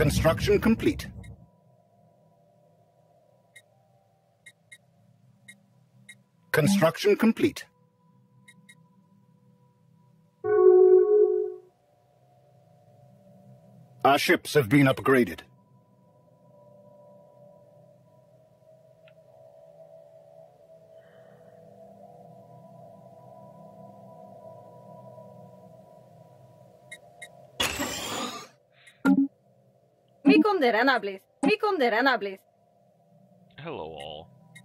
Construction complete. Construction complete. Our ships have been upgraded. Hello all.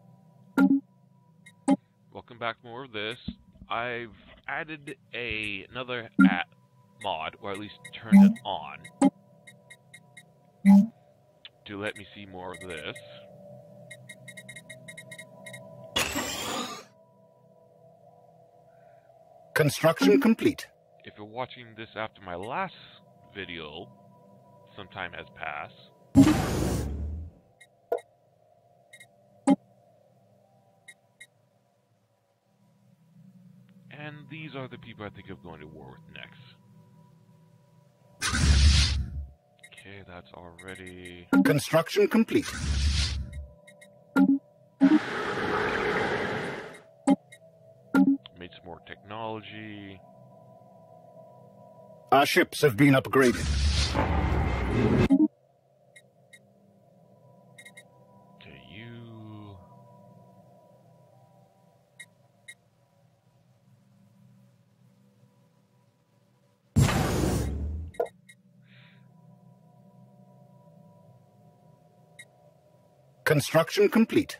Welcome back to more of this. I've added another mod, or at least turned it on, to let me see more of this. Construction complete. If you're watching this after my last video, some time has passed. And these are the people I think of going to war with next. Okay, that's already... Construction complete. Made some more technology. Our ships have been upgraded. Okay, you... Construction complete.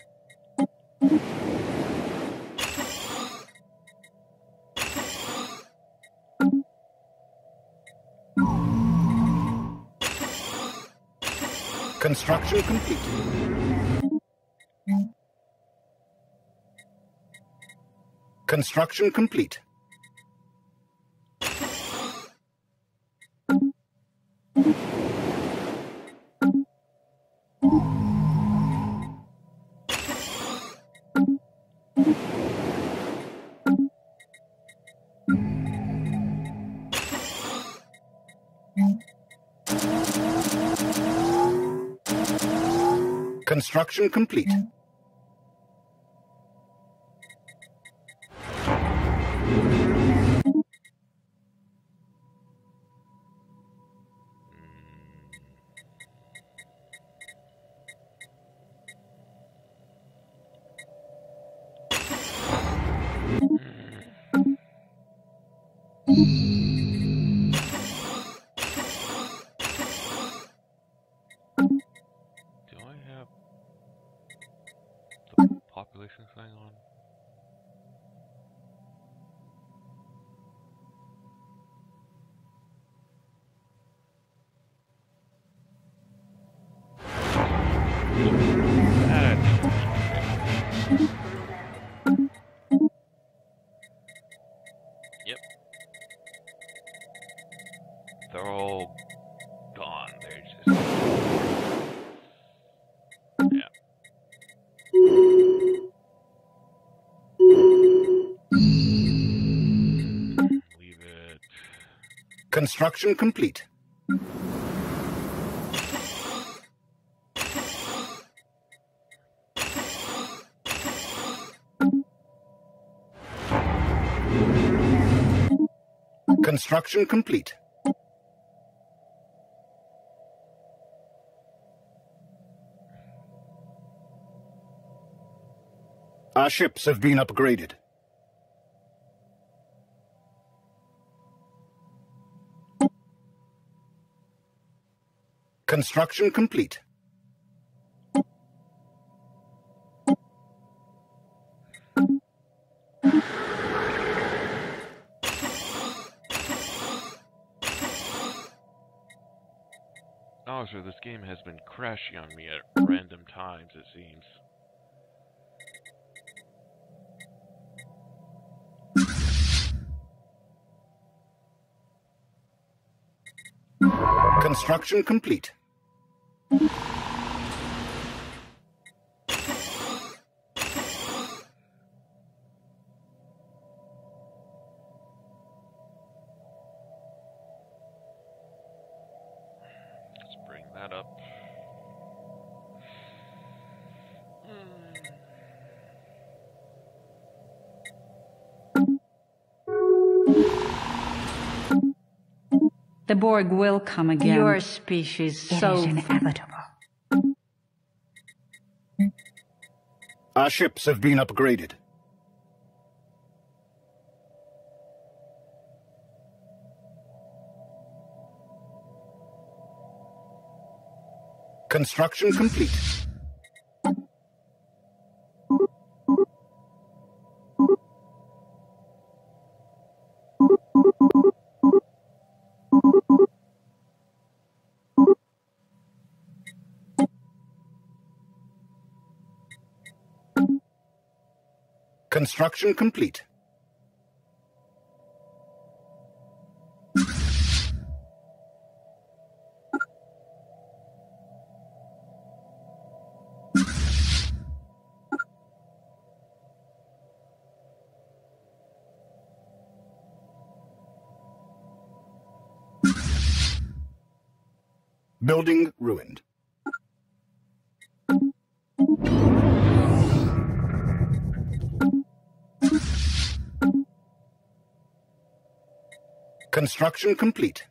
Construction complete. Construction complete. Construction complete. Do I have the population thing on? Yep. They're all gone. They're just... Yeah. Leave it. Construction complete. Construction complete. Our ships have been upgraded. Construction complete. Oh, so this game has been crashing on me at random times, it seems. Construction complete. Let's bring that up. The Borg will come again. Your species It so is inevitable. Our ships have been upgraded. Construction complete. Construction complete. Building ruined. Construction complete.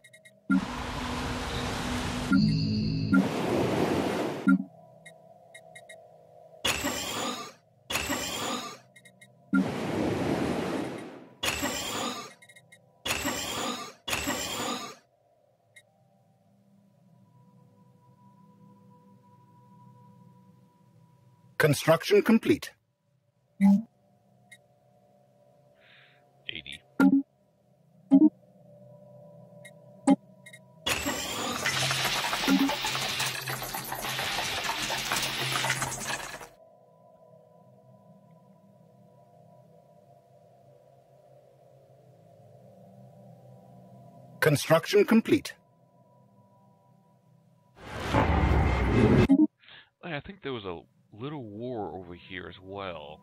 Construction complete. 80. Construction complete. I think there was a little war over here as well.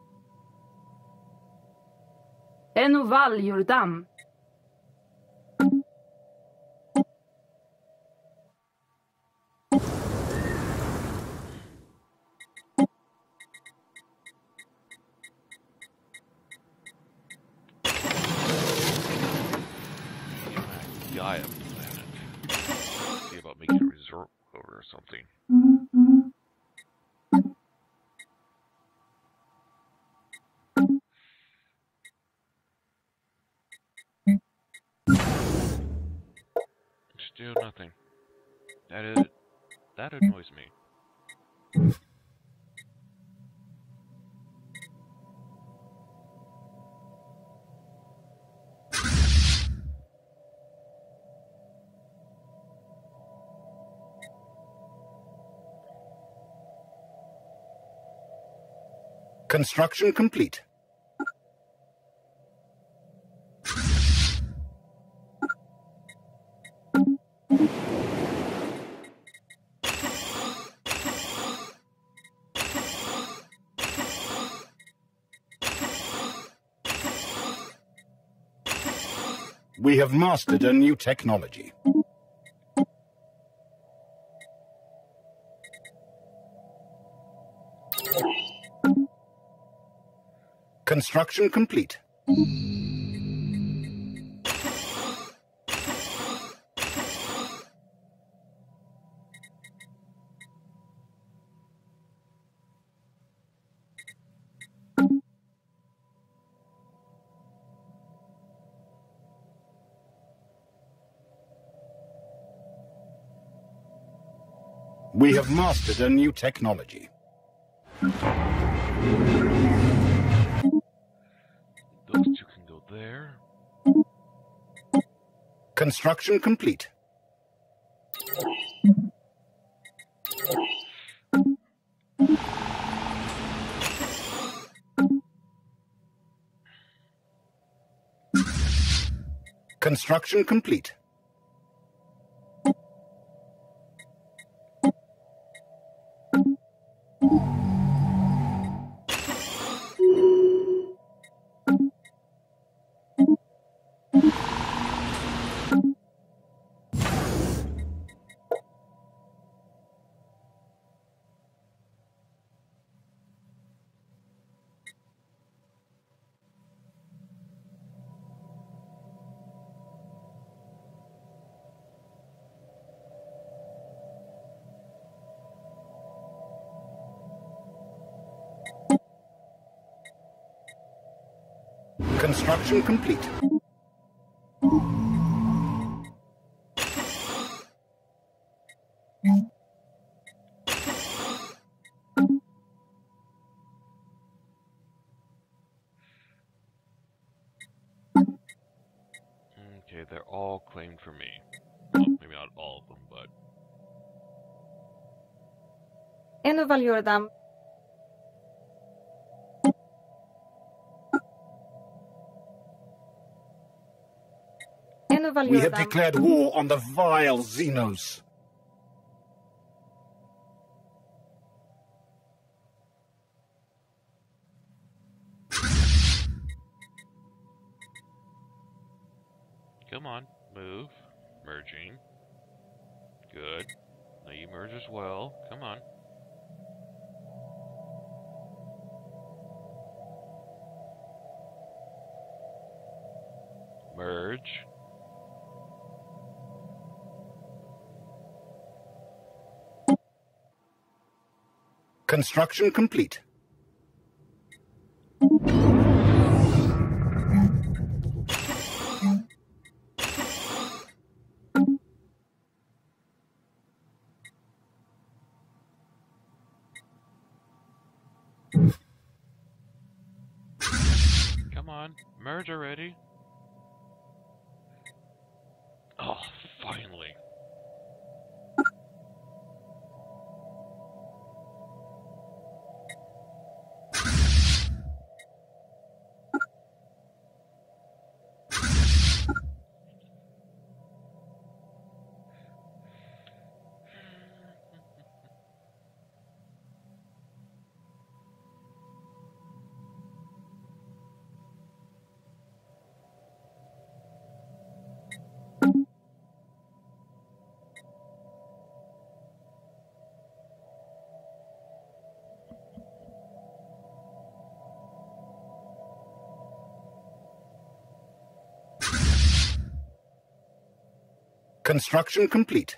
Enoval Jordan. Gaia planet. See about making a resort over or something. Still nothing. That annoys me. Construction complete. We have mastered a new technology. Construction complete. We have mastered a new technology. Those two can go there. Construction complete. Construction complete. Construction complete. Okay, they're all claimed for me. Well, maybe not all of them, but... En evalueerdam. En We have evalueerdam. declared war on the vile Xenos. Come on, move. Merging. Good. Now you merge as well. Come on. Merge. Construction complete. Come on. Merge already. Oh, finally. Construction complete.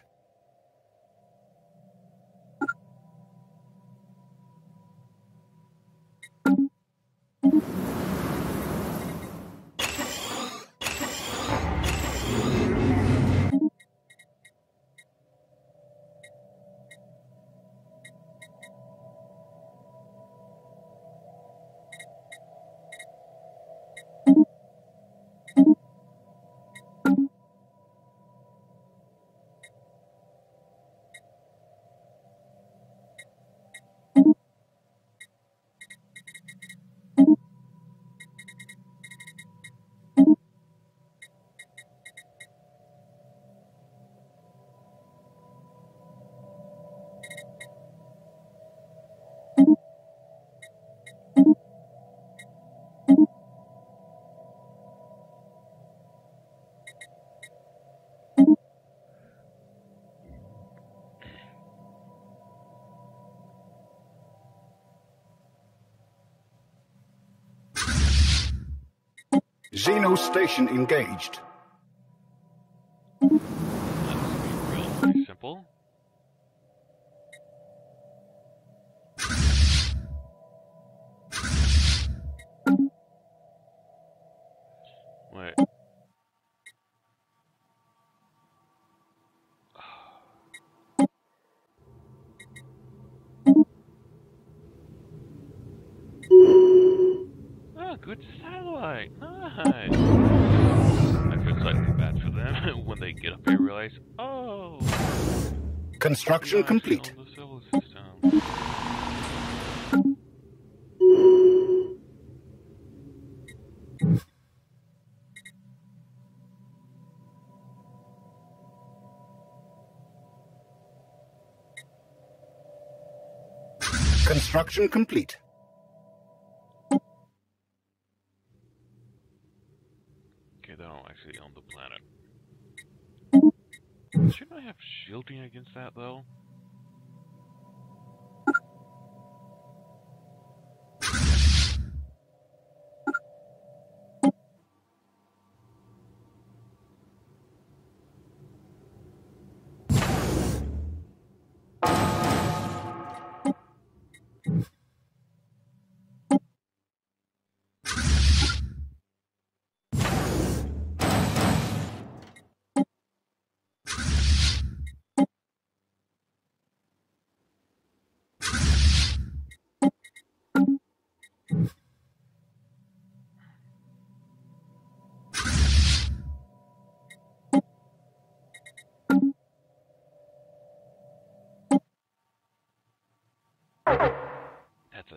Xeno station engaged. That's really simple. Wait. Oh, good satellite. Nice. I feel slightly bad for them when they get up here and realize, oh, Construction we're not actually complete. on the solar system. Construction complete. Okay, they don't actually own the planet. Shouldn't I have shielding against that, though?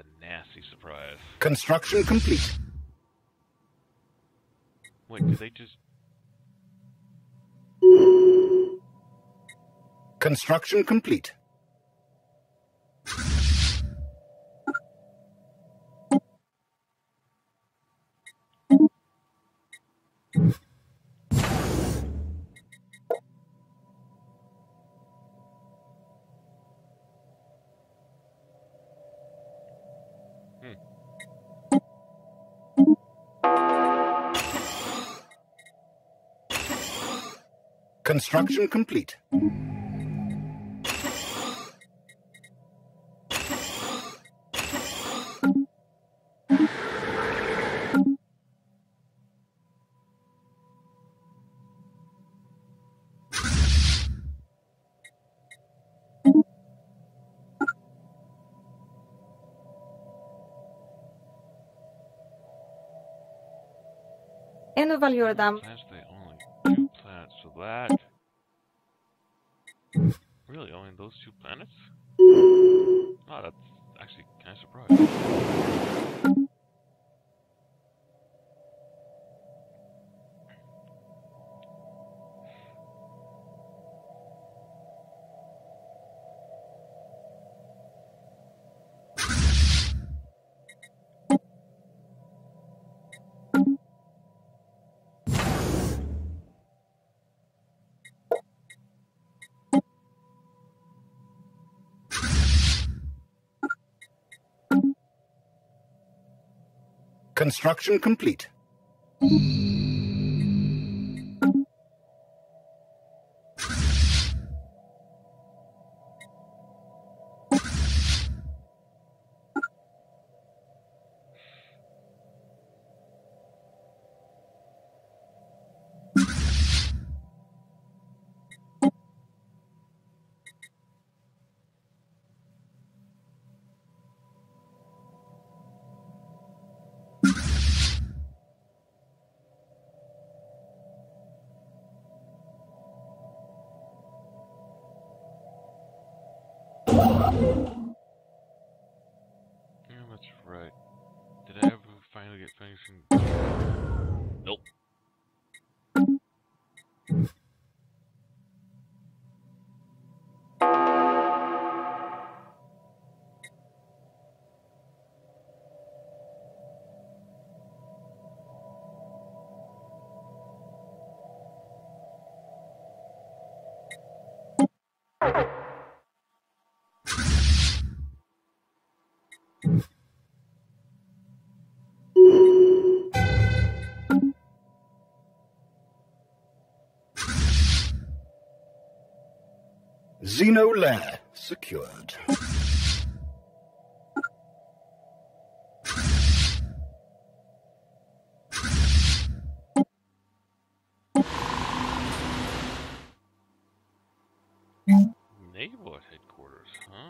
nasty surprise. Construction complete. Wait, did they just... Construction complete. Construction complete. En evalueerdam. Planets, they only 2 planets, so that... Really, only those 2 planets? Oh, that's actually kind of surprising. Construction complete. Yeah, that's right. Did I ever finally get finishing? Nope. Xeno lair secured. Naval headquarters, huh?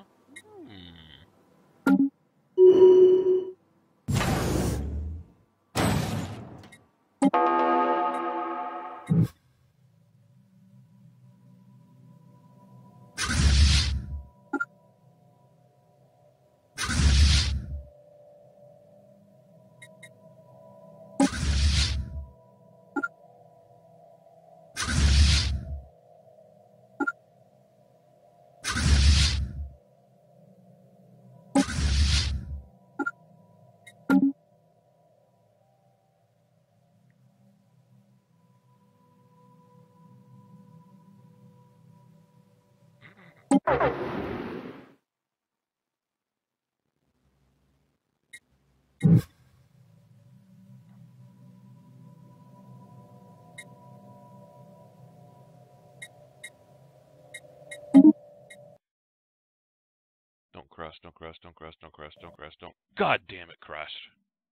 Don't crash, don't crash, don't crash, don't crash, don't crash, don't... God damn it, crashed.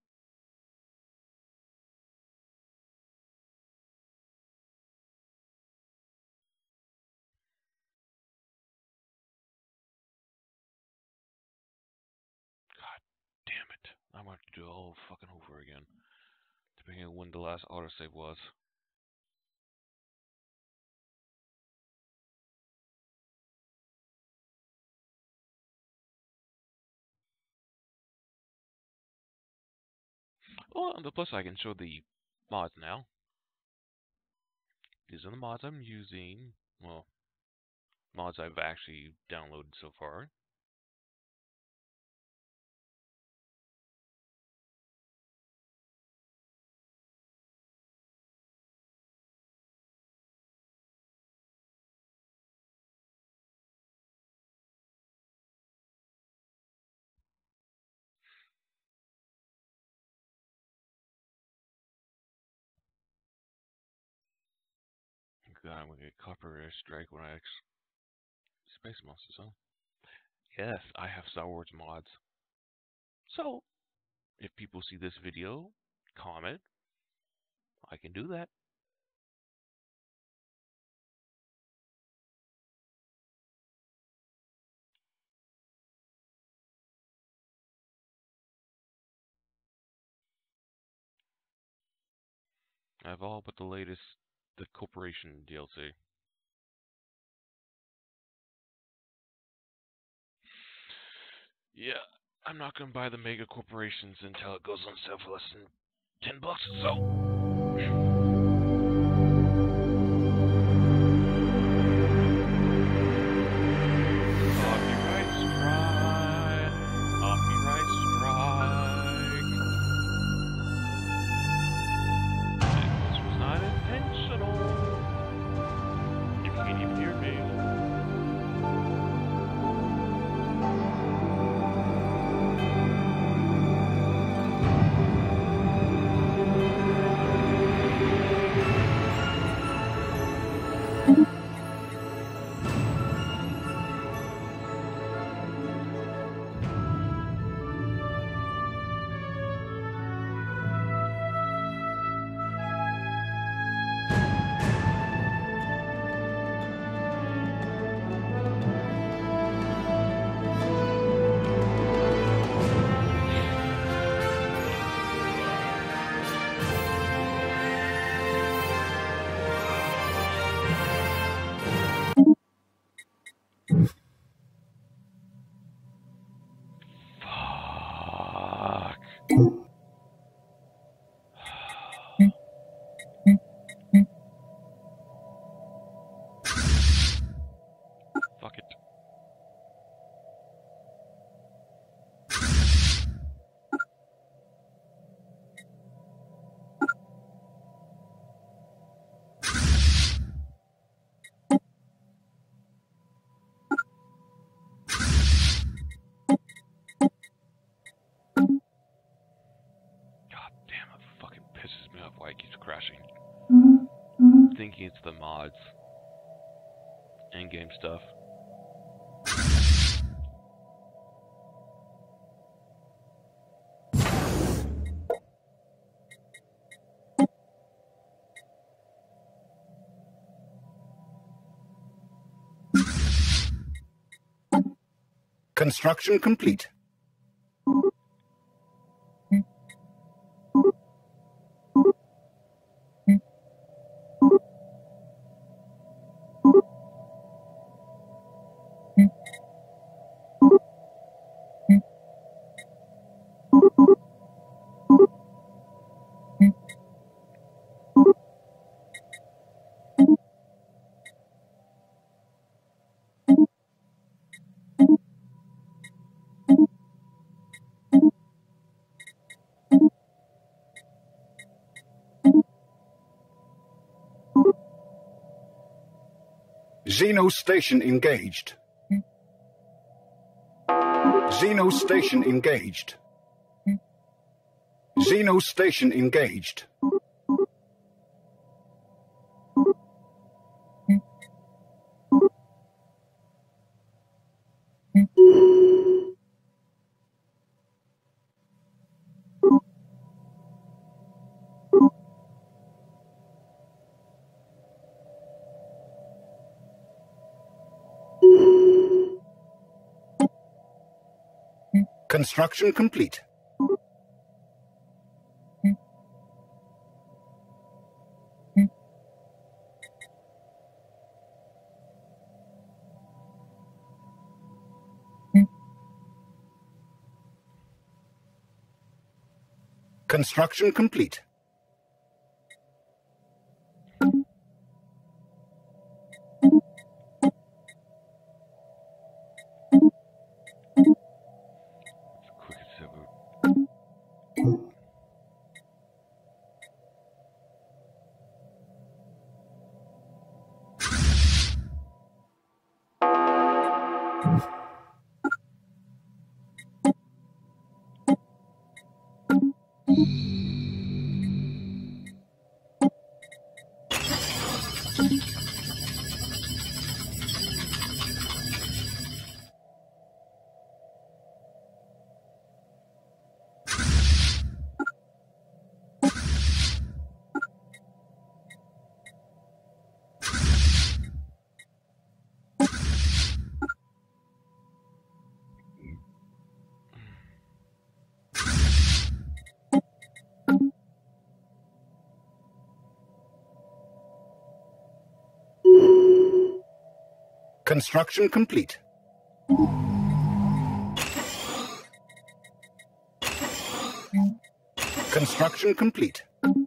God damn it. I'm going to have to do it all fucking over again. Depending on when the last autosave was. Oh, on the plus I can show the mods now. These are the mods I'm using. Well, mods I've actually downloaded so far. God, I'm gonna get copyright strike when I Space Monsters, huh? Yes, I have Star Wars mods. So, if people see this video, comment, I can do that. I have all but the latest, the Corporation DLC. Yeah, I'm not gonna buy the mega corporations until it goes on sale for less than $10, so. Copyright strike. Copyright strike. This was not intentional. You can't even hear me. Fuck it. God damn, it fucking pisses me off why it keeps crashing. Thinking it's the mods. In-game stuff. Construction complete. Xeno station engaged. Xeno station engaged. Xeno station engaged. Construction complete. Construction complete. Quick as ever. Construction complete. Construction complete.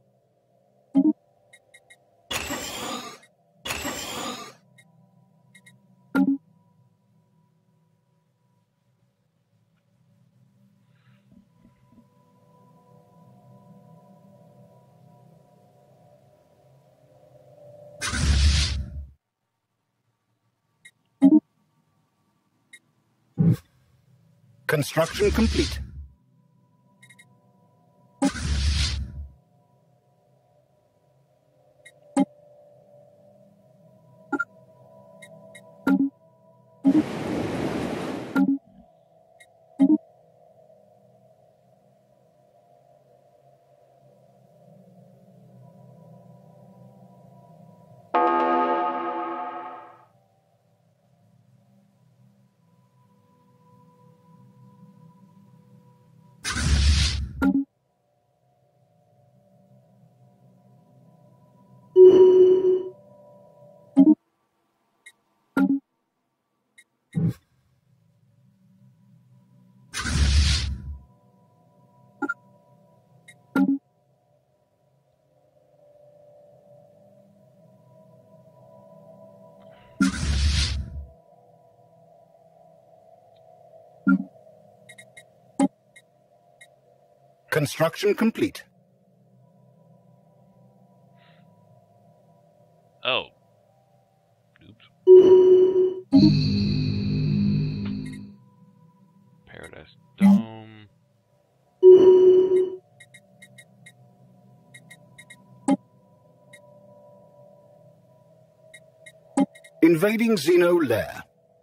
Construction complete. Construction complete. Oh. Oops. Paradise Dome. Invading Xeno lair.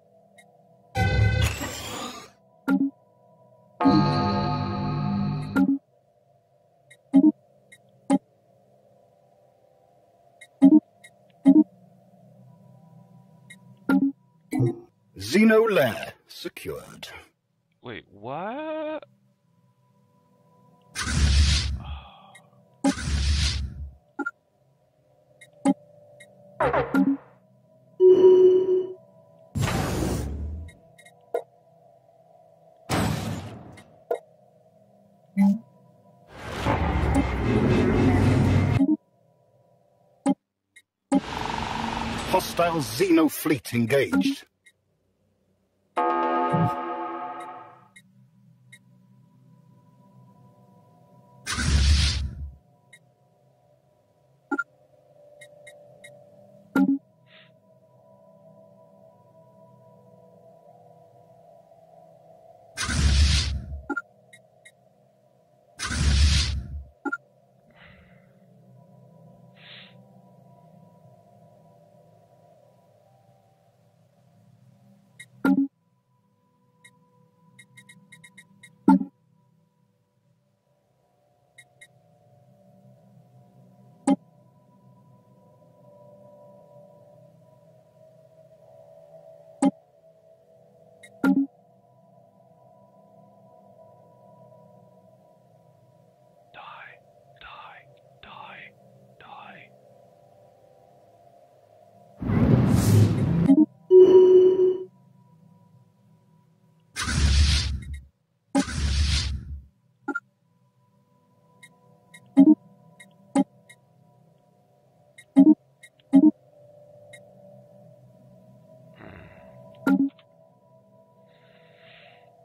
Xeno lair secured. Wait, what? Hostile Xeno fleet engaged.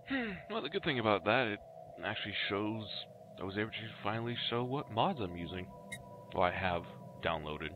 Well, the good thing about that, it actually shows I was able to finally show what mods I'm using. Well, I have downloaded.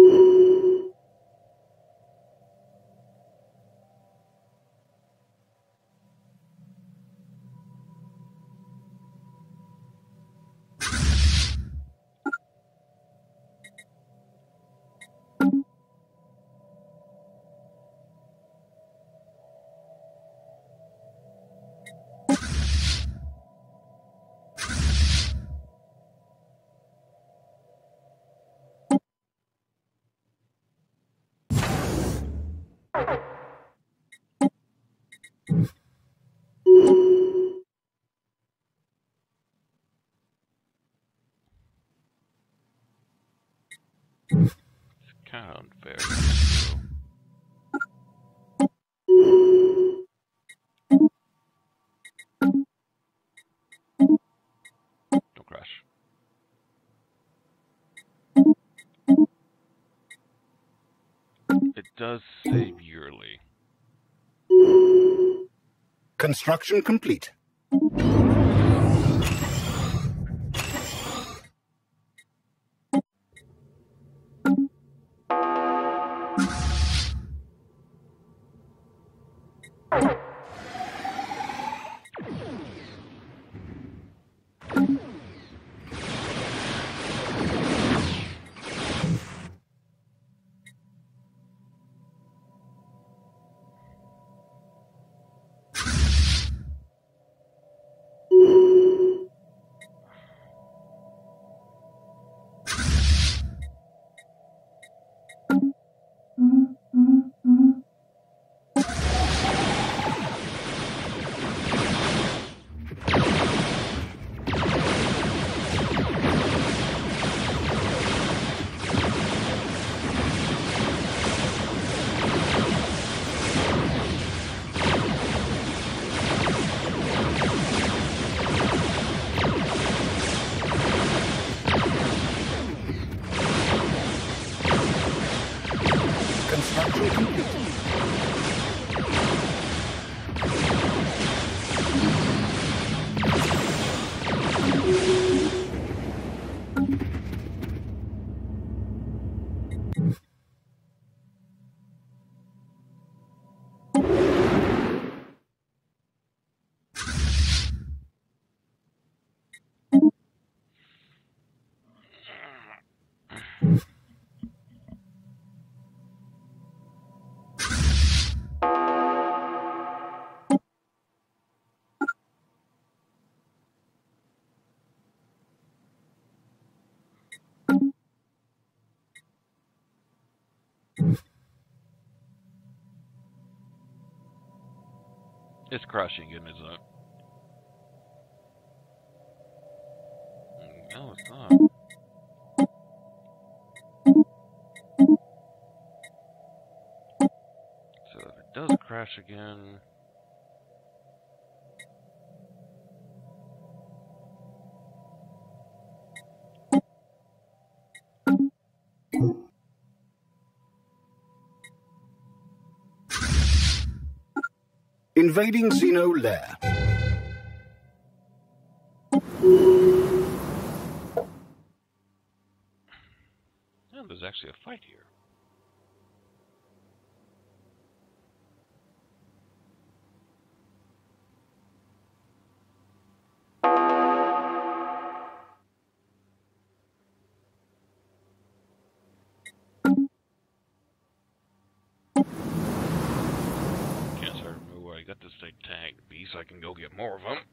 It's kind of unfair. So. Don't crash. It does save yearly. Construction complete. Construction complete. It's crashing again, isn't it? No, it's not. So if it does crash again... Invading Xeno lair. Oh, there's actually a fight here. Guess I remember where I got this thing tagged B so I can go get more of them.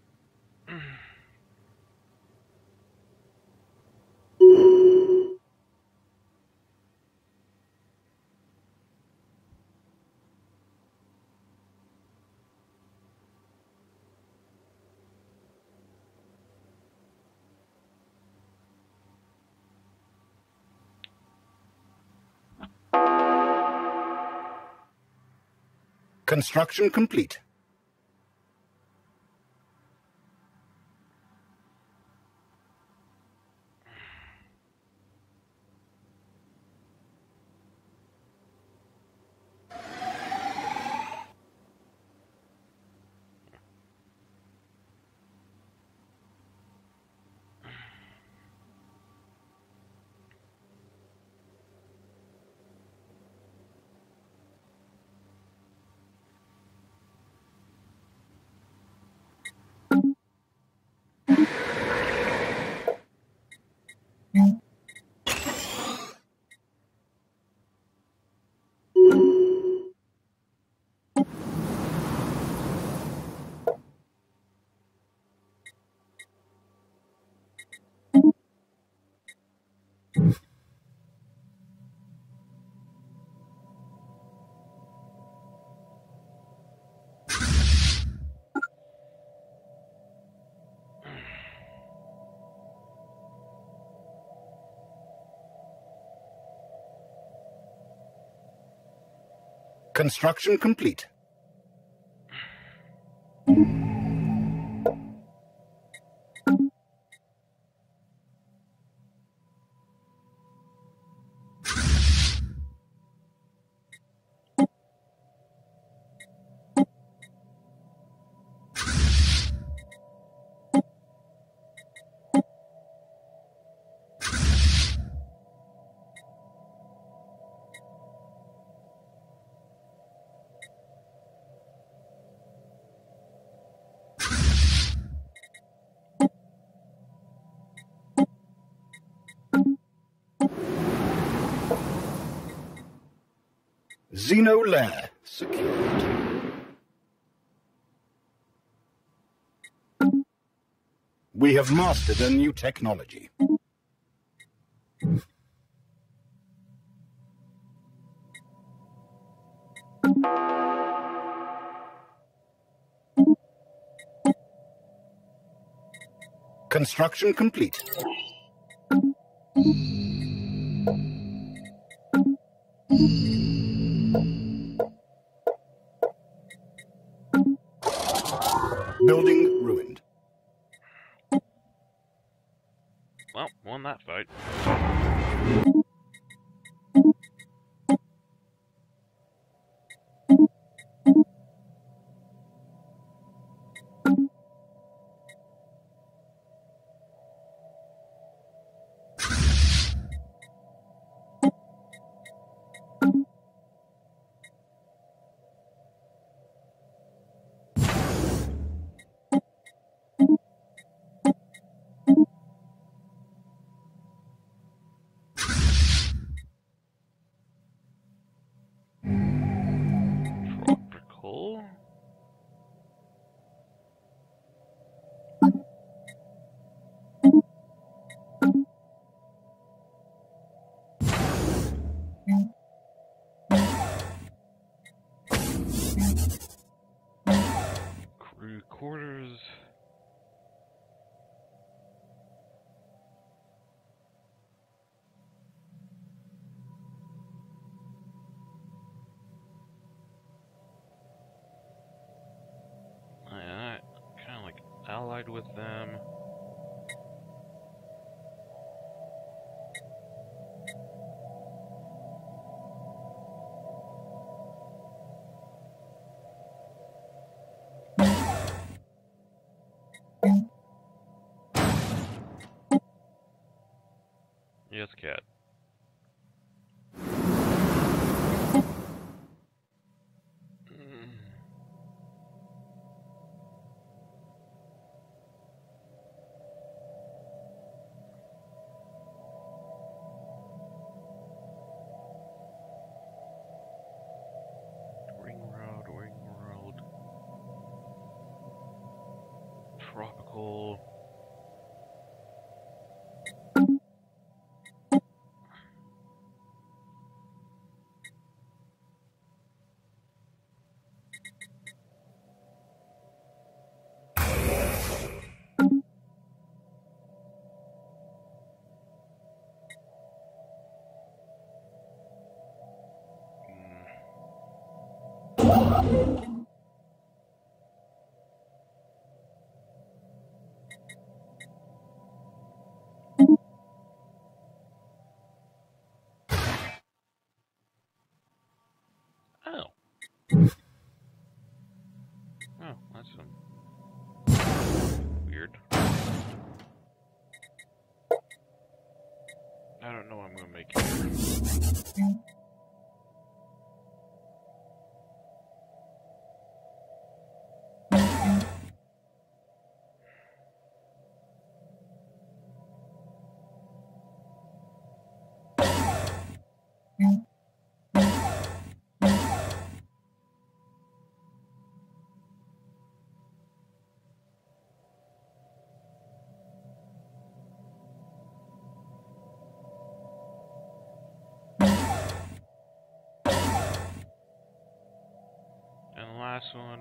Construction complete. Construction complete. Xeno lair secured. We have mastered a new technology. Construction complete. Building ruined. Well, won that fight. Tropical. Crew quarters. I kind of like allied with them. Yes, cat. Ring world. Tropical. Oh. Oh, that's weird. I don't know what I'm gonna make here. And the last one.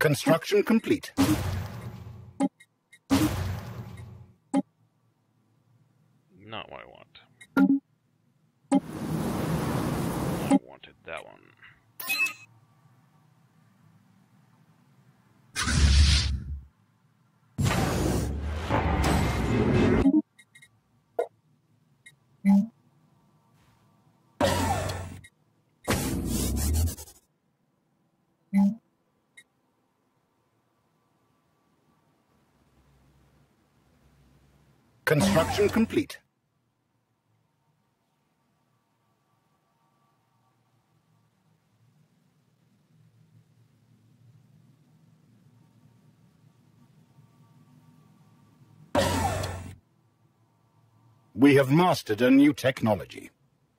Construction complete. Not what I want. I wanted that one. Construction complete. We have mastered a new technology.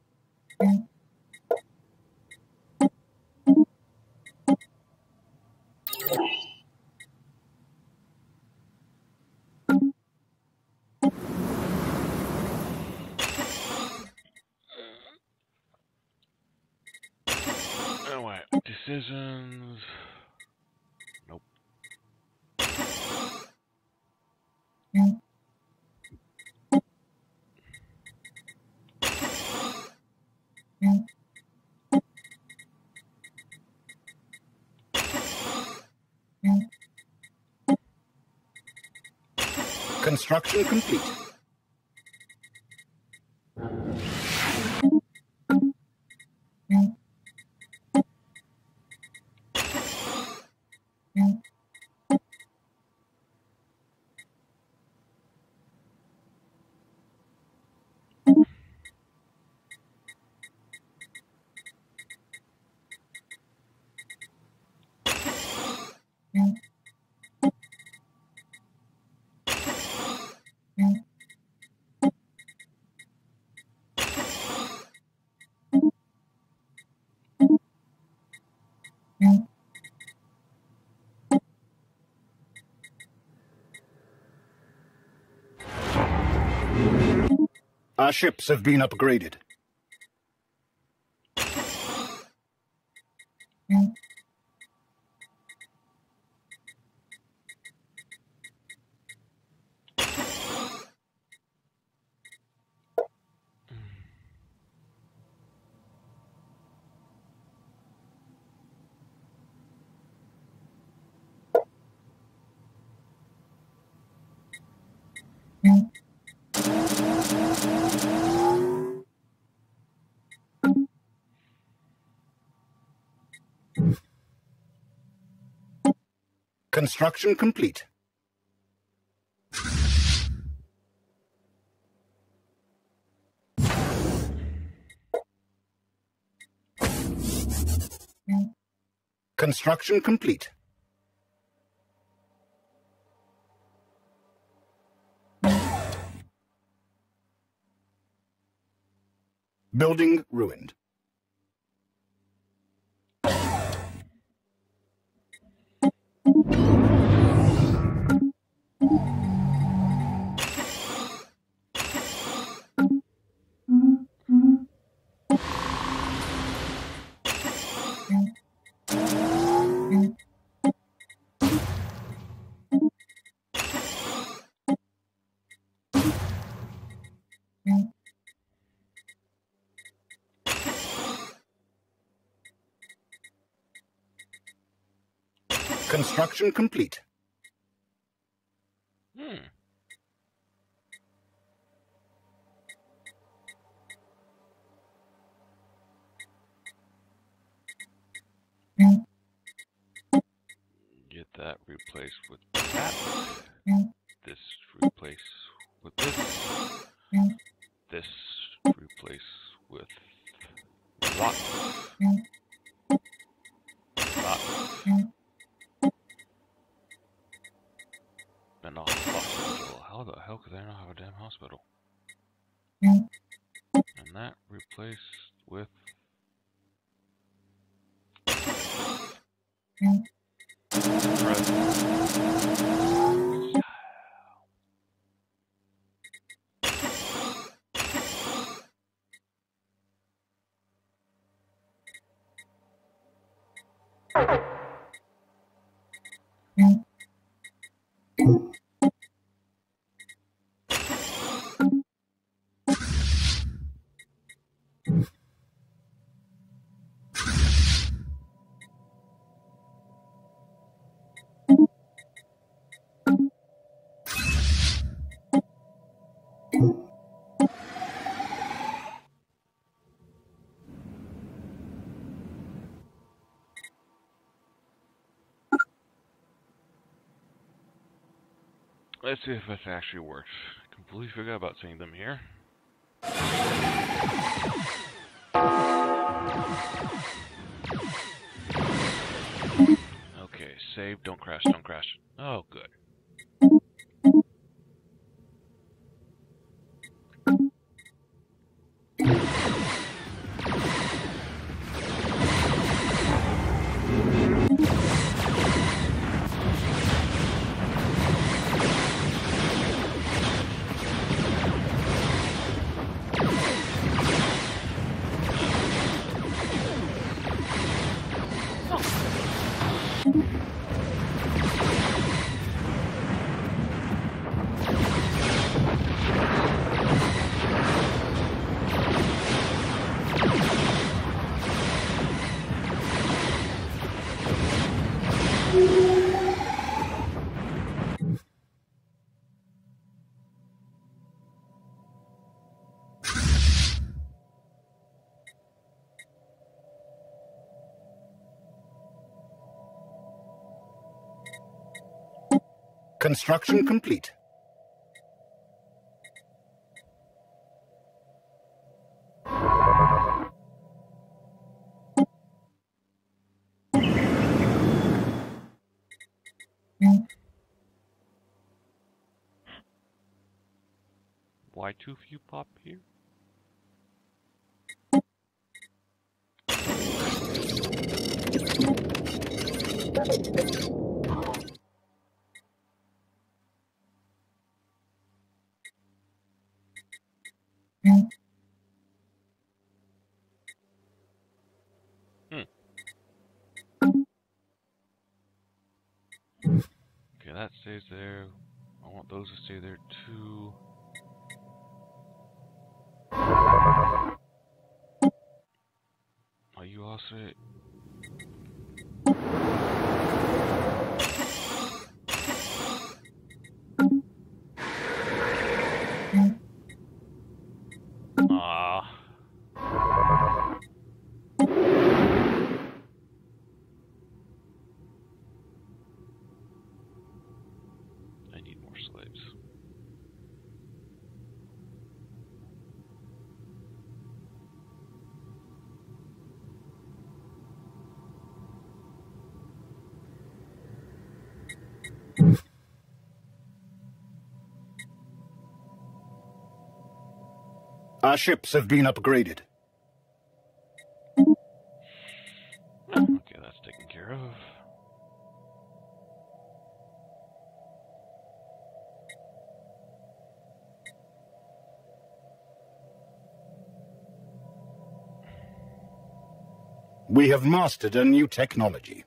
Alright, decisions. Nope. Construction complete. Our ships have been upgraded. Construction complete. Construction complete. Building ruined. Construction complete. Get that replaced with that. This replaced with this. This replaced with that. And a hospital. How the hell could they not have a damn hospital? And that replaced with Let's see if this actually works. Completely forgot about seeing them here. Okay, save, don't crash, don't crash. Oh, good. Construction complete. Why too few pop here? Okay, that stays there. I want those to stay there too. Are you all set? Ah. I need more slaves. Our ships have been upgraded. Okay, that's taken care of. We have mastered a new technology.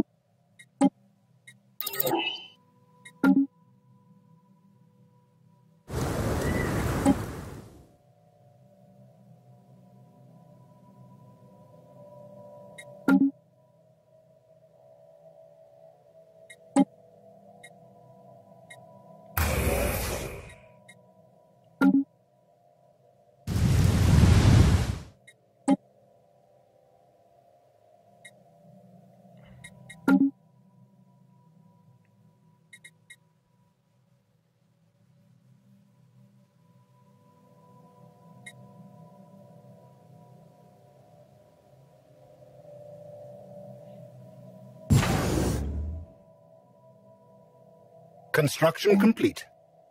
Construction complete.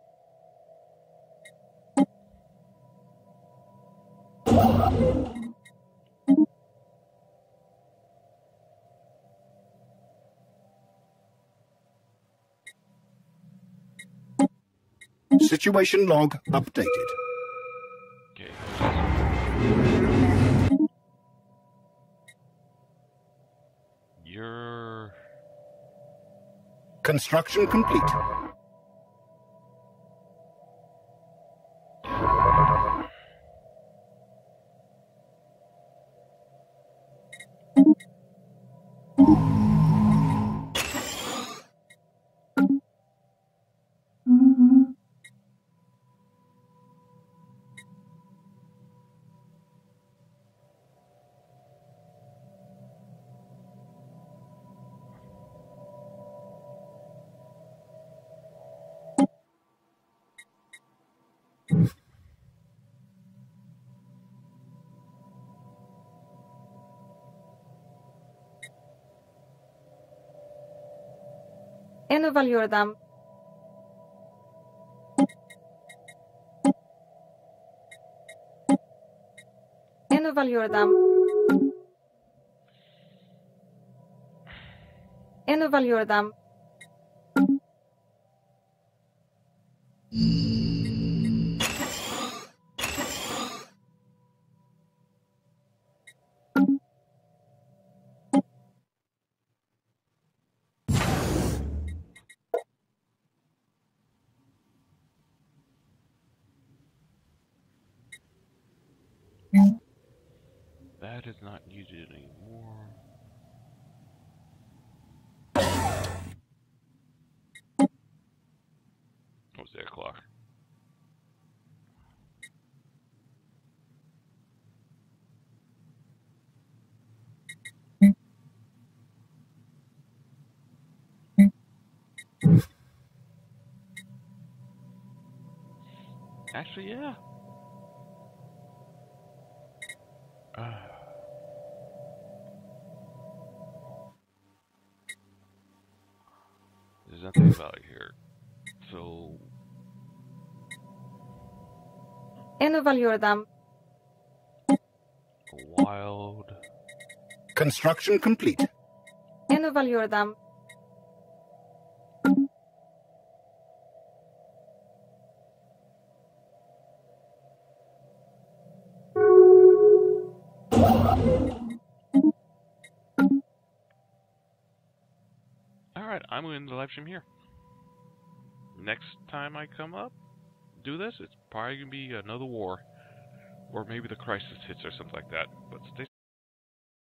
Situation log updated. Okay. You're... Construction complete. En evalueerdam. En evalueerdam. En evalueerdam. That is not needed anymore. What's that clock? Actually, yeah. There's nothing about it here. So, En evalueerdam. wild. Construction complete. En evalueerdam. Alright, I'm going to end the live stream here. Next time I come up, do this, it's probably going to be another war. Or maybe the crisis hits or something like that. But stay